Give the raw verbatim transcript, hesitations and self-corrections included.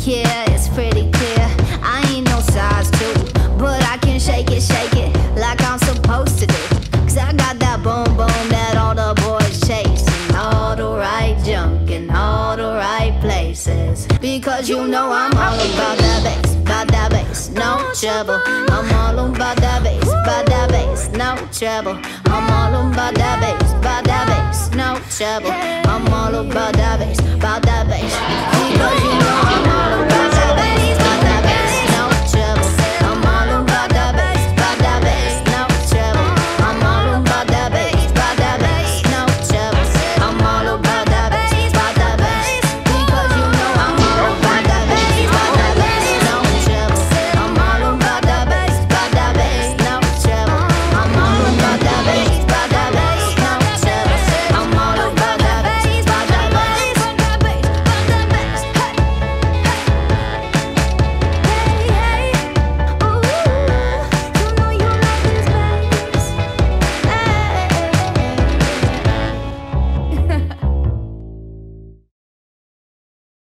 Yeah, it's pretty clear. I ain't no size two, but I can shake it, shake it like I'm supposed to do. Cause I got that boom boom that all the boys chasing. All the right junk in all the right places. Because you know I'm all about that bass, about that bass, no trouble. I'm all about that bass, about that bass, no trouble. I'm all about that bass, about that bass, no trouble. I'm all about that bass, about that